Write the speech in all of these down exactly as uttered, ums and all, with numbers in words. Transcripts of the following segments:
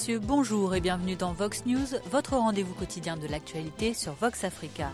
messieurs, bonjour et bienvenue dans Vox News, votre rendez-vous quotidien de l'actualité sur Vox Africa.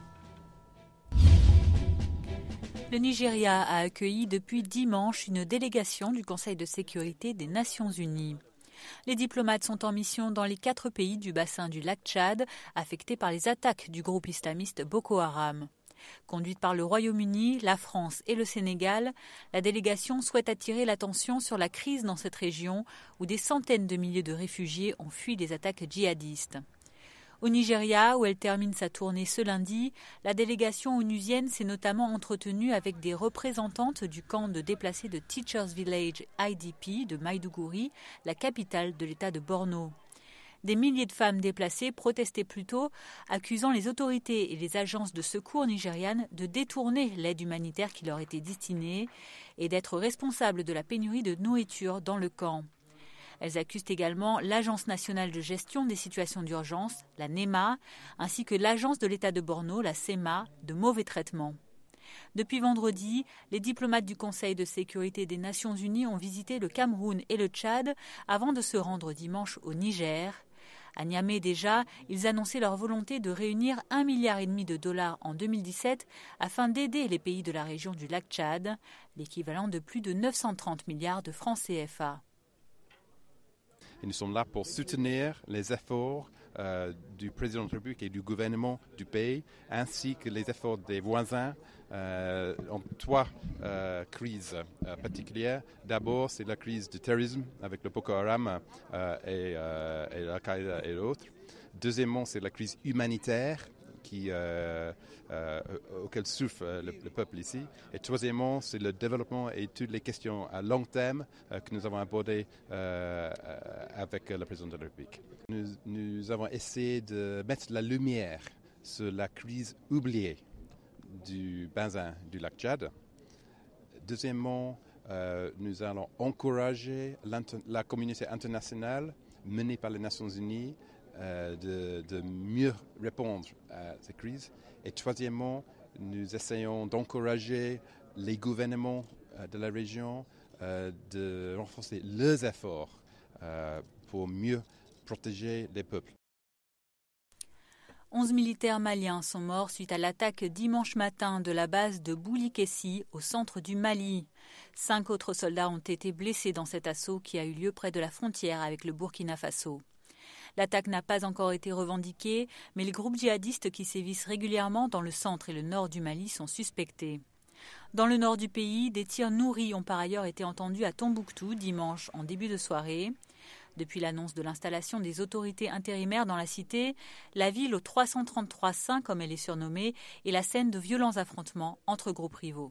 Le Nigeria a accueilli depuis dimanche une délégation du Conseil de sécurité des Nations Unies. Les diplomates sont en mission dans les quatre pays du bassin du lac Tchad, affectés par les attaques du groupe islamiste Boko Haram. Conduite par le Royaume-Uni, la France et le Sénégal, la délégation souhaite attirer l'attention sur la crise dans cette région où des centaines de milliers de réfugiés ont fui des attaques djihadistes. Au Nigeria, où elle termine sa tournée ce lundi, la délégation onusienne s'est notamment entretenue avec des représentantes du camp de déplacés de Teachers Village I D P de Maiduguri, la capitale de l'État de Borno. Des milliers de femmes déplacées protestaient plutôt, accusant les autorités et les agences de secours nigérianes de détourner l'aide humanitaire qui leur était destinée et d'être responsables de la pénurie de nourriture dans le camp. Elles accusent également l'Agence nationale de gestion des situations d'urgence, la NEMA, ainsi que l'Agence de l'État de Borno, la SEMA, de mauvais traitements. Depuis vendredi, les diplomates du Conseil de sécurité des Nations Unies ont visité le Cameroun et le Tchad avant de se rendre dimanche au Niger. À Niamey déjà, ils annonçaient leur volonté de réunir un milliard et demi de dollars en deux mille dix-sept afin d'aider les pays de la région du lac Tchad, l'équivalent de plus de neuf cent trente milliards de francs C F A. Et nous sommes là pour soutenir les efforts euh, du président de la République et du gouvernement du pays, ainsi que les efforts des voisins euh, en trois euh, crises euh, particulières. D'abord, c'est la crise du terrorisme avec le Boko Haram euh, et, euh, et l'Al-Qaïda et l'autre. Deuxièmement, c'est la crise humanitaire qui, euh, euh, auquel souffre le, le peuple ici. Et troisièmement, c'est le développement et toutes les questions à long terme euh, que nous avons abordées euh, avec le président de la République. Nous, nous avons essayé de mettre la lumière sur la crise oubliée du bassin du lac Tchad. Deuxièmement, euh, nous allons encourager la communauté internationale menée par les Nations Unies Euh, de, de mieux répondre à ces crises. Et troisièmement, nous essayons d'encourager les gouvernements euh, de la région euh, de renforcer leurs efforts euh, pour mieux protéger les peuples. Onze militaires maliens sont morts suite à l'attaque dimanche matin de la base de Boulikessi au centre du Mali. Cinq autres soldats ont été blessés dans cet assaut qui a eu lieu près de la frontière avec le Burkina Faso. L'attaque n'a pas encore été revendiquée, mais les groupes djihadistes qui sévissent régulièrement dans le centre et le nord du Mali sont suspectés. Dans le nord du pays, des tirs nourris ont par ailleurs été entendus à Tombouctou dimanche en début de soirée. Depuis l'annonce de l'installation des autorités intérimaires dans la cité, la ville au trois cent trente-trois Saint, comme elle est surnommée, est la scène de violents affrontements entre groupes rivaux.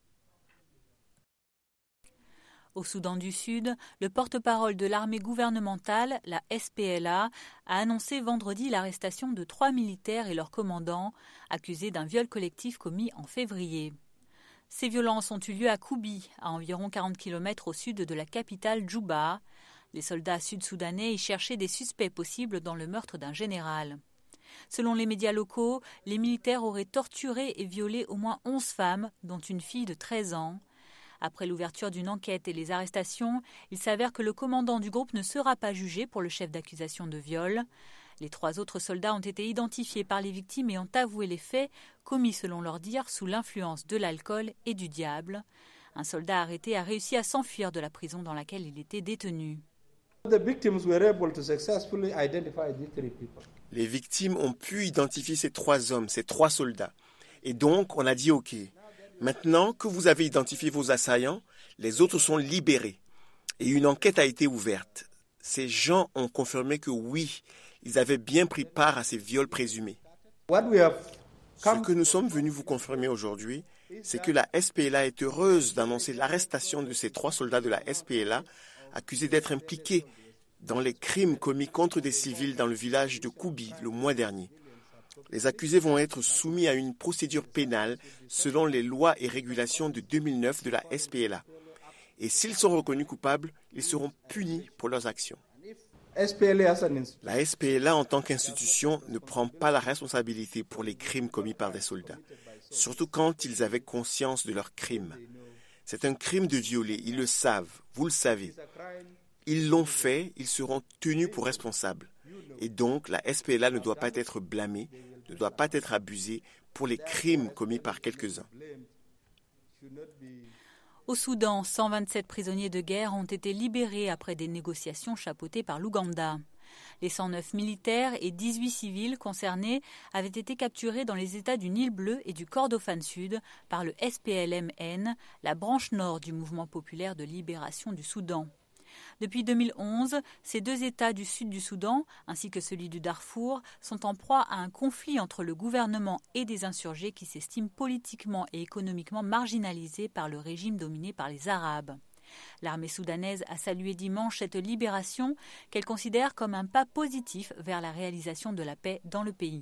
Au Soudan du Sud, le porte-parole de l'armée gouvernementale, la S P L A, a annoncé vendredi l'arrestation de trois militaires et leurs commandants, accusés d'un viol collectif commis en février. Ces violences ont eu lieu à Koubi, à environ quarante kilomètres au sud de la capitale Djouba. Les soldats sud-soudanais y cherchaient des suspects possibles dans le meurtre d'un général. Selon les médias locaux, les militaires auraient torturé et violé au moins onze femmes, dont une fille de treize ans. Après l'ouverture d'une enquête et les arrestations, il s'avère que le commandant du groupe ne sera pas jugé pour le chef d'accusation de viol. Les trois autres soldats ont été identifiés par les victimes et ont avoué les faits, commis selon leur dire sous l'influence de l'alcool et du diable. Un soldat arrêté a réussi à s'enfuir de la prison dans laquelle il était détenu. Les victimes ont pu identifier ces trois hommes, ces trois soldats. Et donc, on a dit OK. Maintenant que vous avez identifié vos assaillants, les autres sont libérés. Et une enquête a été ouverte. Ces gens ont confirmé que oui, ils avaient bien pris part à ces viols présumés. Ce que nous sommes venus vous confirmer aujourd'hui, c'est que la S P L A est heureuse d'annoncer l'arrestation de ces trois soldats de la S P L A accusés d'être impliqués dans les crimes commis contre des civils dans le village de Koubi le mois dernier. Les accusés vont être soumis à une procédure pénale selon les lois et régulations de deux mille neuf de la S P L A. Et s'ils sont reconnus coupables, ils seront punis pour leurs actions. La S P L A, en tant qu'institution, ne prend pas la responsabilité pour les crimes commis par des soldats, surtout quand ils avaient conscience de leurs crimes. C'est un crime de violer, ils le savent, vous le savez. Ils l'ont fait, ils seront tenus pour responsables. Et donc, la S P L A ne doit pas être blâmée, ne doit pas être abusée pour les crimes commis par quelques-uns. Au Soudan, cent vingt-sept prisonniers de guerre ont été libérés après des négociations chapeautées par l'Ouganda. Les cent neuf militaires et dix-huit civils concernés avaient été capturés dans les États du Nil bleu et du Kordofan sud par le S P L M N, la branche nord du mouvement populaire de libération du Soudan. Depuis deux mille onze, ces deux États du sud du Soudan, ainsi que celui du Darfour, sont en proie à un conflit entre le gouvernement et des insurgés qui s'estiment politiquement et économiquement marginalisés par le régime dominé par les Arabes. L'armée soudanaise a salué dimanche cette libération qu'elle considère comme un pas positif vers la réalisation de la paix dans le pays.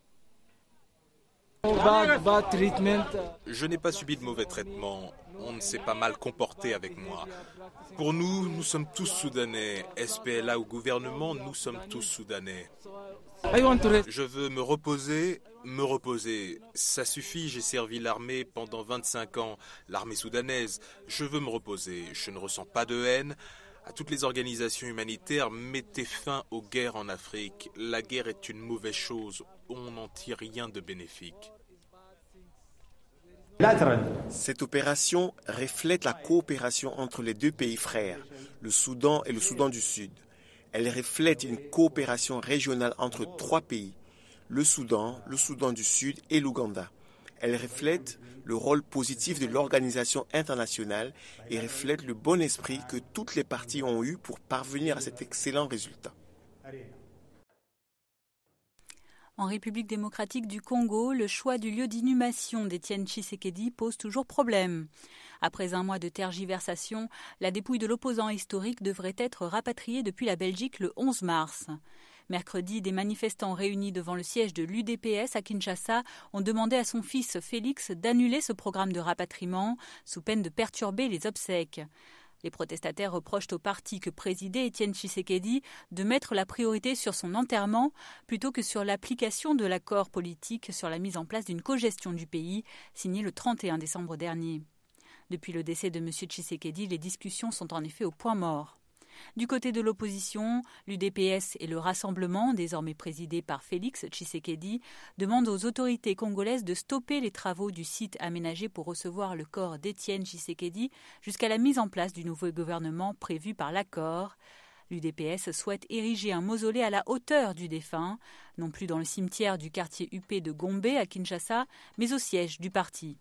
Je n'ai pas subi de mauvais traitement. On ne s'est pas mal comporté avec moi. Pour nous, nous sommes tous Soudanais. S P L A ou gouvernement, nous sommes tous Soudanais. Je veux me reposer, me reposer. Ça suffit, j'ai servi l'armée pendant vingt-cinq ans, l'armée soudanaise. Je veux me reposer. Je ne ressens pas de haine. À toutes les organisations humanitaires, mettez fin aux guerres en Afrique. La guerre est une mauvaise chose. On n'en tire rien de bénéfique. Cette opération reflète la coopération entre les deux pays frères, le Soudan et le Soudan du Sud. Elle reflète une coopération régionale entre trois pays, le Soudan, le Soudan du Sud et l'Ouganda. Elle reflète le rôle positif de l'organisation internationale et reflète le bon esprit que toutes les parties ont eu pour parvenir à cet excellent résultat. En République démocratique du Congo, le choix du lieu d'inhumation d'Étienne Tshisekedi pose toujours problème. Après un mois de tergiversation, la dépouille de l'opposant historique devrait être rapatriée depuis la Belgique le onze mars. Mercredi, des manifestants réunis devant le siège de l'U D P S à Kinshasa ont demandé à son fils Félix d'annuler ce programme de rapatriement sous peine de perturber les obsèques. Les protestataires reprochent au parti que présidait Étienne Tshisekedi de mettre la priorité sur son enterrement plutôt que sur l'application de l'accord politique sur la mise en place d'une cogestion du pays signé le trente et un décembre dernier. Depuis le décès de M. Tshisekedi, les discussions sont en effet au point mort. Du côté de l'opposition, l'U D P S et le Rassemblement, désormais présidé par Félix Tshisekedi, demandent aux autorités congolaises de stopper les travaux du site aménagé pour recevoir le corps d'Étienne Tshisekedi jusqu'à la mise en place du nouveau gouvernement prévu par l'accord. L'U D P S souhaite ériger un mausolée à la hauteur du défunt, non plus dans le cimetière du quartier huppé de Gombe à Kinshasa, mais au siège du parti.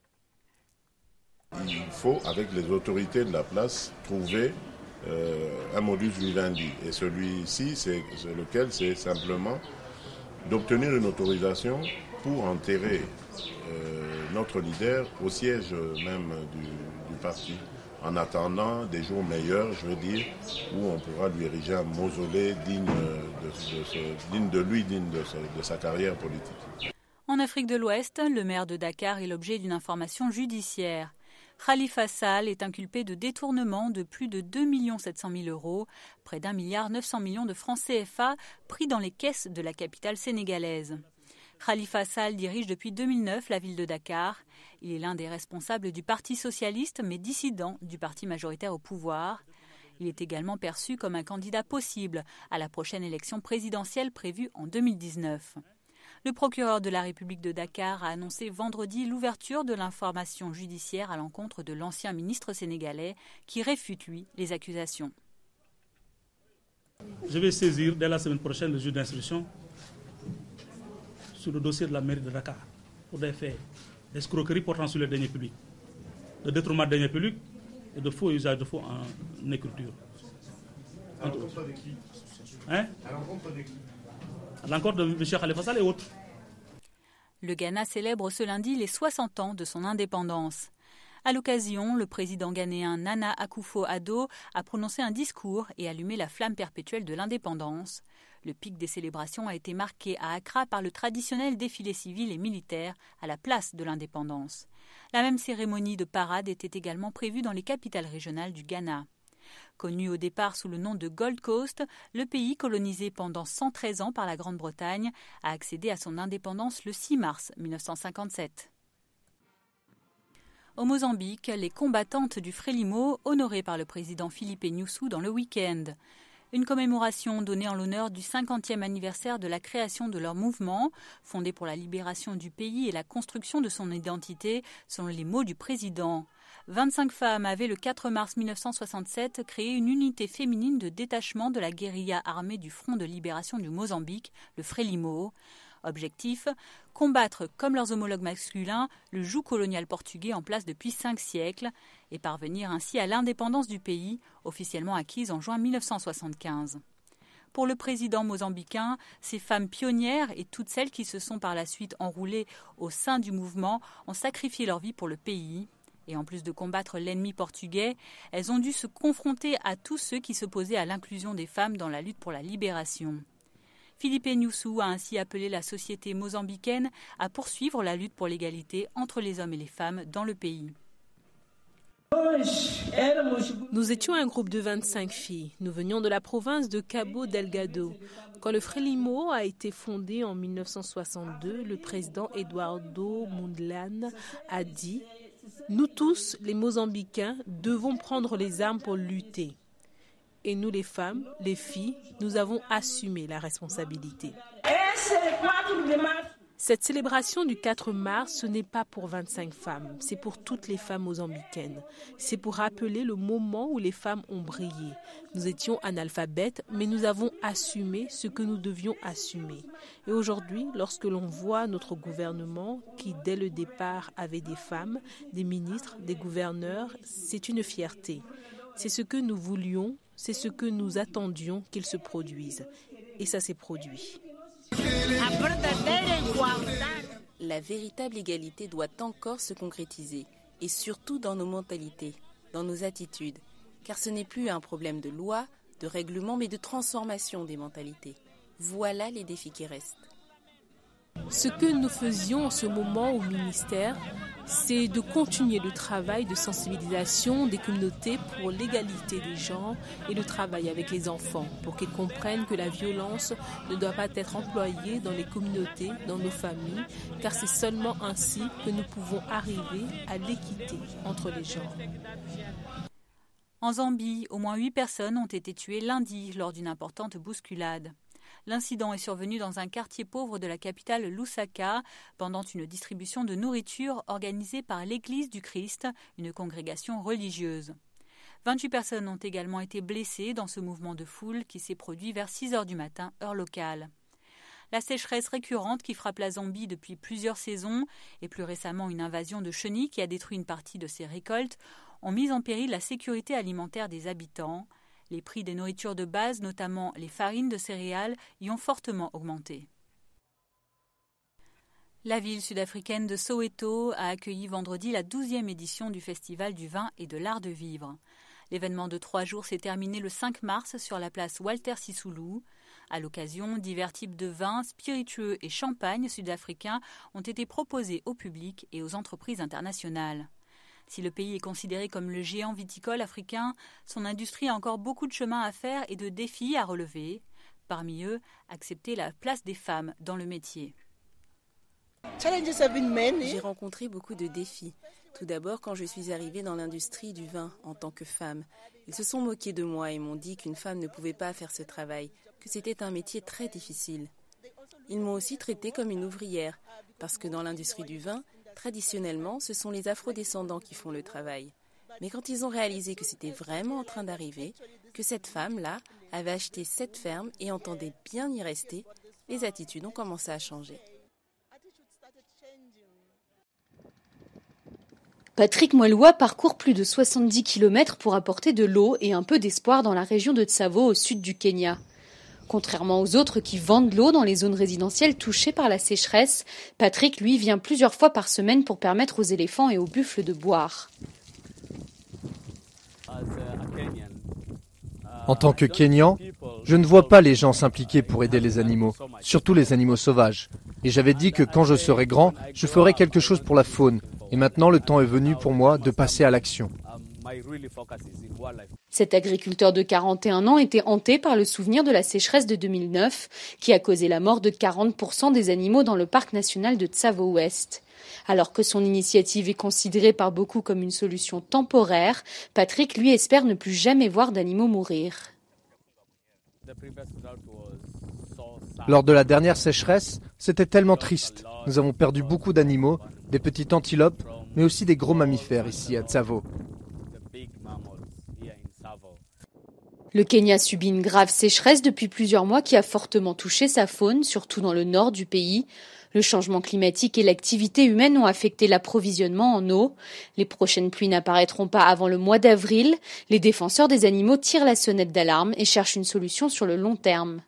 Il faut, avec les autorités de la place, trouver Euh, un modus vivendi. Et celui-ci, c'est, c'est lequel c'est simplement d'obtenir une autorisation pour enterrer euh, notre leader au siège même du, du parti, en attendant des jours meilleurs, je veux dire, où on pourra lui ériger un mausolée digne de, de, de, digne de lui, digne de, de sa carrière politique. En Afrique de l'Ouest, le maire de Dakar est l'objet d'une information judiciaire. Khalifa Sall est inculpé de détournement de plus de deux millions sept cent mille euros, près d'un milliard neuf cents millions de francs C F A pris dans les caisses de la capitale sénégalaise. Khalifa Sall dirige depuis deux mille neuf la ville de Dakar. Il est l'un des responsables du Parti socialiste, mais dissident du parti majoritaire au pouvoir. Il est également perçu comme un candidat possible à la prochaine élection présidentielle prévue en deux mille dix-neuf. Le procureur de la République de Dakar a annoncé vendredi l'ouverture de l'information judiciaire à l'encontre de l'ancien ministre sénégalais qui réfute, lui, les accusations. Je vais saisir dès la semaine prochaine le juge d'instruction sur le dossier de la mairie de Dakar pour des faits d'escroquerie portant sur les deniers publics, de détournement de deniers publics et de faux usage de faux en écriture. À l'encontre de qui hein À l'encontre de qui À l'encontre de M. Khalifa Sall et autres. Le Ghana célèbre ce lundi les soixante ans de son indépendance. À l'occasion, le président ghanéen Nana Akufo-Addo a prononcé un discours et allumé la flamme perpétuelle de l'indépendance. Le pic des célébrations a été marqué à Accra par le traditionnel défilé civil et militaire à la place de l'indépendance. La même cérémonie de parade était également prévue dans les capitales régionales du Ghana. Connu au départ sous le nom de Gold Coast, le pays, colonisé pendant cent treize ans par la Grande-Bretagne, a accédé à son indépendance le six mars mille neuf cent cinquante-sept. Au Mozambique, les combattantes du Frelimo honorées par le président Filipe Nyusi dans le week-end. Une commémoration donnée en l'honneur du cinquantième anniversaire de la création de leur mouvement, fondé pour la libération du pays et la construction de son identité, selon les mots du président. vingt-cinq femmes avaient le quatre mars mille neuf cent soixante-sept créé une unité féminine de détachement de la guérilla armée du Front de libération du Mozambique, le Frelimo. Objectif, combattre comme leurs homologues masculins le joug colonial portugais en place depuis cinq siècles et parvenir ainsi à l'indépendance du pays, officiellement acquise en juin mille neuf cent soixante-quinze. Pour le président mozambicain, ces femmes pionnières et toutes celles qui se sont par la suite enroulées au sein du mouvement ont sacrifié leur vie pour le pays. Et en plus de combattre l'ennemi portugais, elles ont dû se confronter à tous ceux qui s'opposaient à l'inclusion des femmes dans la lutte pour la libération. Filipe Nyusi a ainsi appelé la société mozambicaine à poursuivre la lutte pour l'égalité entre les hommes et les femmes dans le pays. Nous étions un groupe de vingt-cinq filles. Nous venions de la province de Cabo Delgado. Quand le Frelimo a été fondé en mille neuf cent soixante-deux, le président Eduardo Mondlane a dit « Nous tous, les Mozambicains, devons prendre les armes pour lutter. » Et nous, les femmes, les filles, nous avons assumé la responsabilité. Cette célébration du quatre mars, ce n'est pas pour vingt-cinq femmes, c'est pour toutes les femmes mozambicaines. C'est pour rappeler le moment où les femmes ont brillé. Nous étions analphabètes, mais nous avons assumé ce que nous devions assumer. Et aujourd'hui, lorsque l'on voit notre gouvernement, qui dès le départ avait des femmes, des ministres, des gouverneurs, c'est une fierté. C'est ce que nous voulions. C'est ce que nous attendions qu'il se produise. Et ça s'est produit. La véritable égalité doit encore se concrétiser. Et surtout dans nos mentalités, dans nos attitudes. Car ce n'est plus un problème de loi, de règlement, mais de transformation des mentalités. Voilà les défis qui restent. Ce que nous faisions en ce moment au ministère, c'est de continuer le travail de sensibilisation des communautés pour l'égalité des genres et le travail avec les enfants pour qu'ils comprennent que la violence ne doit pas être employée dans les communautés, dans nos familles, car c'est seulement ainsi que nous pouvons arriver à l'équité entre les genres. En Zambie, au moins huit personnes ont été tuées lundi lors d'une importante bousculade. L'incident est survenu dans un quartier pauvre de la capitale Lusaka pendant une distribution de nourriture organisée par l'Église du Christ, une congrégation religieuse. vingt-huit personnes ont également été blessées dans ce mouvement de foule qui s'est produit vers six heures du matin, heure locale. La sécheresse récurrente qui frappe la Zambie depuis plusieurs saisons et plus récemment une invasion de chenilles qui a détruit une partie de ses récoltes ont mis en péril la sécurité alimentaire des habitants. Les prix des nourritures de base, notamment les farines de céréales, y ont fortement augmenté. La ville sud-africaine de Soweto a accueilli vendredi la douzième édition du Festival du vin et de l'art de vivre. L'événement de trois jours s'est terminé le cinq mars sur la place Walter Sisulu. À l'occasion, divers types de vins, spiritueux et champagne sud-africains ont été proposés au public et aux entreprises internationales. Si le pays est considéré comme le géant viticole africain, son industrie a encore beaucoup de chemin à faire et de défis à relever. Parmi eux, accepter la place des femmes dans le métier. J'ai rencontré beaucoup de défis. Tout d'abord, quand je suis arrivée dans l'industrie du vin en tant que femme, ils se sont moqués de moi et m'ont dit qu'une femme ne pouvait pas faire ce travail, que c'était un métier très difficile. Ils m'ont aussi traitée comme une ouvrière, parce que dans l'industrie du vin, traditionnellement, ce sont les afrodescendants qui font le travail. Mais quand ils ont réalisé que c'était vraiment en train d'arriver, que cette femme-là avait acheté cette ferme et entendait bien y rester, les attitudes ont commencé à changer. Patrick Mwelwa parcourt plus de soixante-dix kilomètres pour apporter de l'eau et un peu d'espoir dans la région de Tsavo au sud du Kenya. Contrairement aux autres qui vendent l'eau dans les zones résidentielles touchées par la sécheresse, Patrick, lui, vient plusieurs fois par semaine pour permettre aux éléphants et aux buffles de boire. En tant que Kényan, je ne vois pas les gens s'impliquer pour aider les animaux, surtout les animaux sauvages. Et j'avais dit que quand je serai grand, je ferai quelque chose pour la faune. Et maintenant, le temps est venu pour moi de passer à l'action. Cet agriculteur de quarante et un ans était hanté par le souvenir de la sécheresse de deux mille neuf qui a causé la mort de quarante pour cent des animaux dans le parc national de Tsavo-Ouest. Alors que son initiative est considérée par beaucoup comme une solution temporaire, Patrick, lui, espère ne plus jamais voir d'animaux mourir. Lors de la dernière sécheresse, c'était tellement triste. Nous avons perdu beaucoup d'animaux, des petites antilopes, mais aussi des gros mammifères ici à Tsavo. Le Kenya subit une grave sécheresse depuis plusieurs mois qui a fortement touché sa faune, surtout dans le nord du pays. Le changement climatique et l'activité humaine ont affecté l'approvisionnement en eau. Les prochaines pluies n'apparaîtront pas avant le mois d'avril. Les défenseurs des animaux tirent la sonnette d'alarme et cherchent une solution sur le long terme.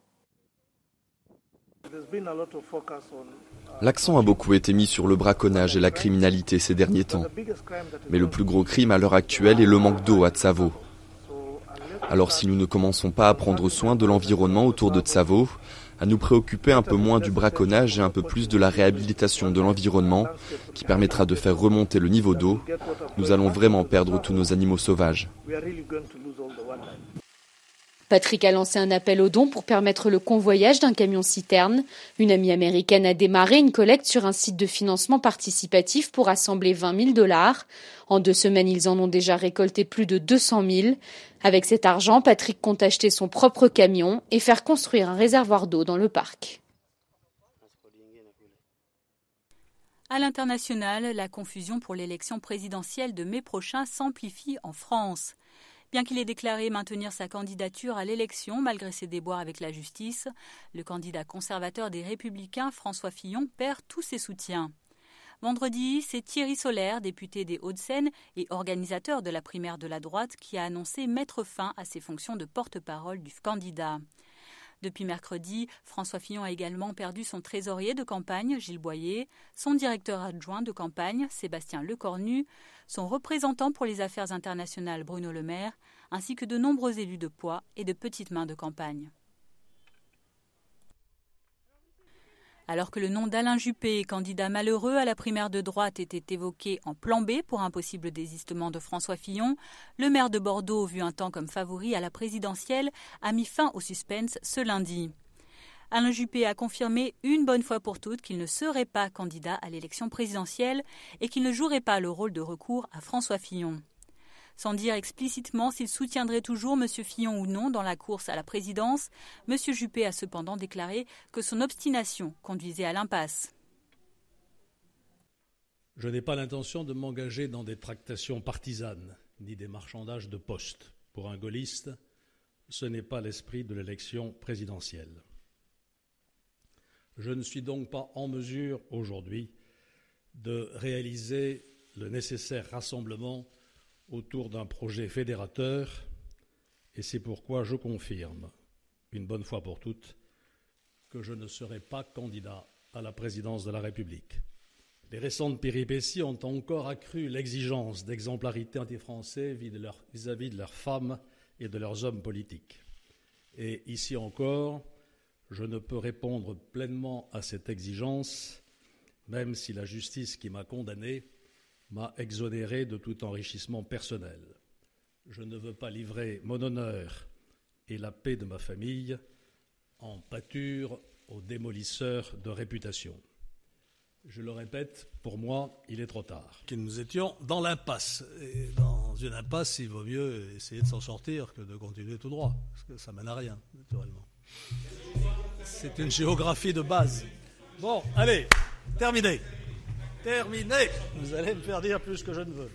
L'accent a beaucoup été mis sur le braconnage et la criminalité ces derniers temps. Mais le plus gros crime à l'heure actuelle est le manque d'eau à Tsavo. Alors si nous ne commençons pas à prendre soin de l'environnement autour de Tsavo, à nous préoccuper un peu moins du braconnage et un peu plus de la réhabilitation de l'environnement, qui permettra de faire remonter le niveau d'eau, nous allons vraiment perdre tous nos animaux sauvages. Patrick a lancé un appel aux dons pour permettre le convoyage d'un camion-citerne. Une amie américaine a démarré une collecte sur un site de financement participatif pour rassembler vingt mille dollars. En deux semaines, ils en ont déjà récolté plus de deux cent mille. Avec cet argent, Patrick compte acheter son propre camion et faire construire un réservoir d'eau dans le parc. À l'international, la confusion pour l'élection présidentielle de mai prochain s'amplifie en France. Bien qu'il ait déclaré maintenir sa candidature à l'élection malgré ses déboires avec la justice, le candidat conservateur des Républicains, François Fillon, perd tous ses soutiens. Vendredi, c'est Thierry Solère, député des Hauts-de-Seine et organisateur de la primaire de la droite, qui a annoncé mettre fin à ses fonctions de porte-parole du candidat. Depuis mercredi, François Fillon a également perdu son trésorier de campagne, Gilles Boyer, son directeur adjoint de campagne, Sébastien Lecornu, son représentant pour les affaires internationales, Bruno Le Maire, ainsi que de nombreux élus de poids et de petites mains de campagne. Alors que le nom d'Alain Juppé, candidat malheureux à la primaire de droite, était évoqué en plan B pour un possible désistement de François Fillon, le maire de Bordeaux, vu un temps comme favori à la présidentielle, a mis fin au suspense ce lundi. Alain Juppé a confirmé une bonne fois pour toutes qu'il ne serait pas candidat à l'élection présidentielle et qu'il ne jouerait pas le rôle de recours à François Fillon. Sans dire explicitement s'il soutiendrait toujours M. Fillon ou non dans la course à la présidence, M. Juppé a cependant déclaré que son obstination conduisait à l'impasse. Je n'ai pas l'intention de m'engager dans des tractations partisanes, ni des marchandages de postes. Pour un gaulliste, ce n'est pas l'esprit de l'élection présidentielle. Je ne suis donc pas en mesure aujourd'hui de réaliser le nécessaire rassemblement autour d'un projet fédérateur, et c'est pourquoi je confirme, une bonne fois pour toutes, que je ne serai pas candidat à la présidence de la République. Les récentes péripéties ont encore accru l'exigence d'exemplarité anti-français vis-à-vis de leurs femmes et de leurs hommes politiques. Et ici encore, je ne peux répondre pleinement à cette exigence, même si la justice qui m'a condamné m'a exonéré de tout enrichissement personnel. Je ne veux pas livrer mon honneur et la paix de ma famille en pâture aux démolisseurs de réputation. Je le répète, pour moi, il est trop tard. Nous étions dans l'impasse. Et dans une impasse, il vaut mieux essayer de s'en sortir que de continuer tout droit, parce que ça mène à rien, naturellement. C'est une géographie de base. Bon, allez, terminé. Terminé. Vous allez me faire dire plus que je ne veux.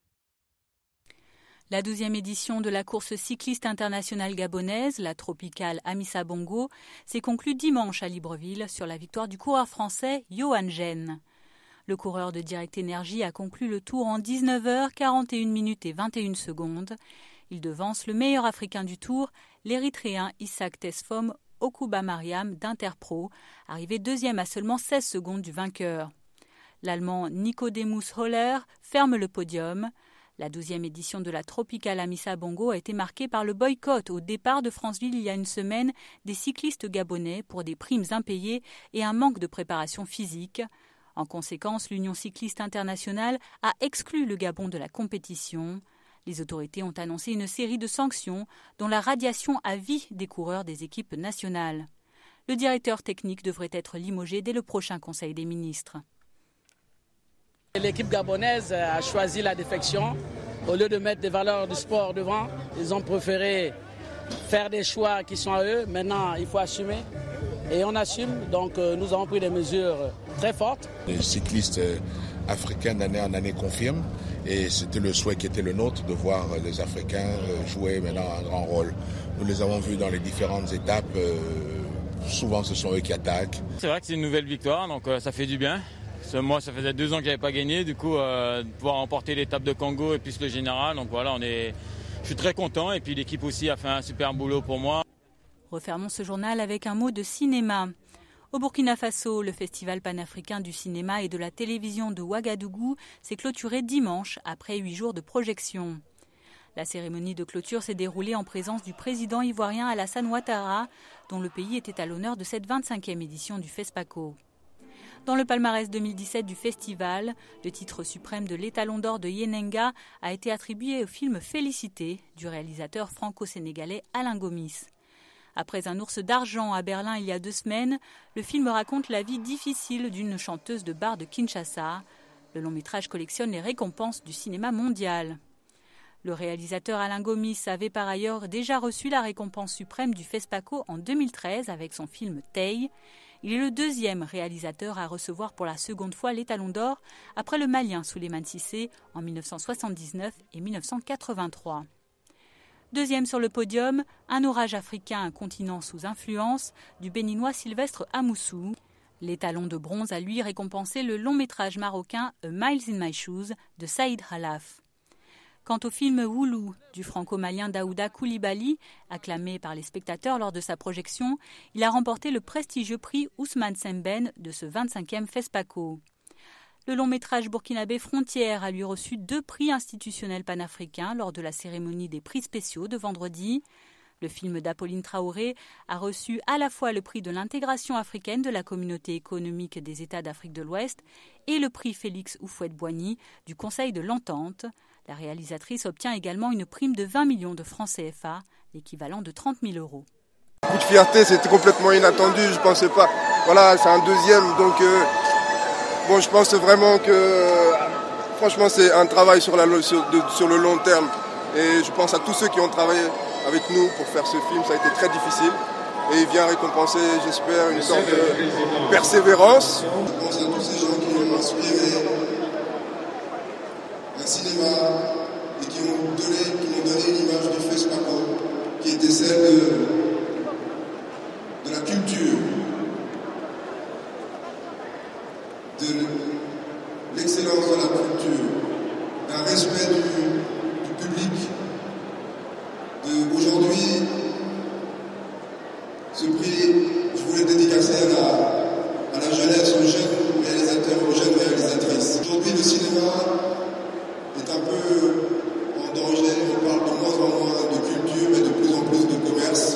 La douzième édition de la course cycliste internationale gabonaise, la tropicale Amissa Bongo, s'est conclue dimanche à Libreville sur la victoire du coureur français Johan Gen. Le coureur de Direct Énergie a conclu le tour en dix-neuf heures quarante et une minutes et vingt et une secondes. Il devance le meilleur africain du tour, l'Érythréen Isaac Tesfom Okuba Mariam d'Interpro, arrivé deuxième à seulement seize secondes du vainqueur. L'Allemand Nicodemus Holler ferme le podium. La douzième édition de la Tropicale Amissa Bongo a été marquée par le boycott au départ de Franceville il y a une semaine des cyclistes gabonais pour des primes impayées et un manque de préparation physique. En conséquence, l'Union cycliste internationale a exclu le Gabon de la compétition. Les autorités ont annoncé une série de sanctions, dont la radiation à vie des coureurs des équipes nationales. Le directeur technique devrait être limogé dès le prochain Conseil des ministres. L'équipe gabonaise a choisi la défection. Au lieu de mettre des valeurs du sport devant, ils ont préféré faire des choix qui sont à eux. Maintenant, il faut assumer. Et on assume, donc euh, nous avons pris des mesures très fortes. Les cyclistes africains d'année en année confirment. Et c'était le souhait qui était le nôtre de voir les Africains jouer maintenant un grand rôle. Nous les avons vus dans les différentes étapes. Euh, souvent, ce sont eux qui attaquent. C'est vrai que c'est une nouvelle victoire, donc euh, ça fait du bien. Moi, ça faisait deux ans que je n'avais pas gagné. Du coup, euh, de pouvoir remporter l'étape de Congo et puis le général. Donc voilà, on est... je suis très content. Et puis l'équipe aussi a fait un super boulot pour moi. Refermons ce journal avec un mot de cinéma. Au Burkina Faso, le festival panafricain du cinéma et de la télévision de Ouagadougou s'est clôturé dimanche après huit jours de projection. La cérémonie de clôture s'est déroulée en présence du président ivoirien Alassane Ouattara, dont le pays était à l'honneur de cette vingt-cinquième édition du FESPACO. Dans le palmarès deux mille dix-sept du festival, le titre suprême de l'Étalon d'or de Yenenga a été attribué au film Félicité du réalisateur franco-sénégalais Alain Gomis. Après Un ours d'argent à Berlin il y a deux semaines, le film raconte la vie difficile d'une chanteuse de bar de Kinshasa. Le long-métrage collectionne les récompenses du cinéma mondial. Le réalisateur Alain Gomis avait par ailleurs déjà reçu la récompense suprême du FESPACO en deux mille treize avec son film Tay. Il est le deuxième réalisateur à recevoir pour la seconde fois l'Étalon d'or après le Malien Souleymane Cissé en mille neuf cent soixante-dix-neuf et mille neuf cent quatre-vingt-trois. Deuxième sur le podium, Un orage africain, un continent sous influence, du Béninois Sylvestre Amoussou. L'Étalon de bronze a lui récompensé le long-métrage marocain A Miles in My Shoes de Saïd Khalaf. Quant au film Woulou du franco-malien Daouda Coulibaly, acclamé par les spectateurs lors de sa projection, il a remporté le prestigieux prix Ousmane Sembène de ce vingt-cinquième FESPACO. Le long-métrage burkinabé Frontières a lui reçu deux prix institutionnels panafricains lors de la cérémonie des prix spéciaux de vendredi. Le film d'Apolline Traoré a reçu à la fois le prix de l'intégration africaine de la communauté économique des États d'Afrique de l'Ouest et le prix Félix Houphouët-Boigny du Conseil de l'Entente. La réalisatrice obtient également une prime de vingt millions de francs C F A, l'équivalent de trente mille euros. Coup de fierté, c'était complètement inattendu, je ne pensais pas. Voilà, c'est un deuxième, donc euh, bon, je pense vraiment que euh, franchement c'est un travail sur, la, sur, de, sur le long terme. Et je pense à tous ceux qui ont travaillé avec nous pour faire ce film, ça a été très difficile. Et il vient récompenser, j'espère, une sorte de persévérance. Je pense à tous ces gens qui m'ont inspiré un cinéma et qui m'ont donné, qui m'ont donné l'image du FESPACO, qui était celle de, de la culture, de l'excellence de la culture, d'un respect du, du public. De, aujourd'hui, ce prix, je voulais dédicacer à la, à la jeunesse, aux jeunes réalisateurs, aux jeunes réalisatrices. Aujourd'hui, le cinéma est un peu en danger. On parle de moins en moins de culture, mais de plus en plus de commerce.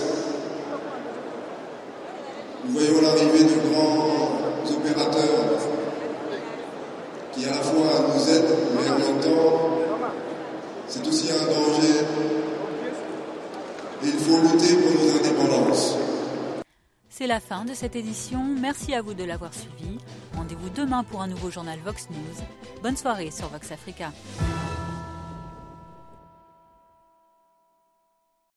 Nous voyons l'arrivée de grands opérateurs qui à la fois nous aident, mais en même temps, c'est aussi un danger. Et il faut lutter pour nos indépendances. C'est la fin de cette édition. Merci à vous de l'avoir suivi. Rendez-vous demain pour un nouveau journal Vox News. Bonne soirée sur Vox Africa.